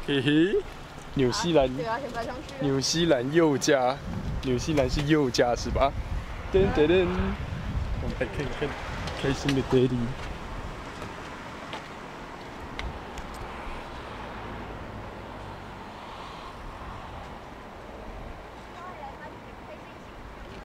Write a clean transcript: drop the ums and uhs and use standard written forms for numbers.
嘿嘿，纽西兰， 对啊，先搬上去。 纽西兰右家，纽西兰是右家是吧？噔噔噔，我们来看看开心的 Daddy。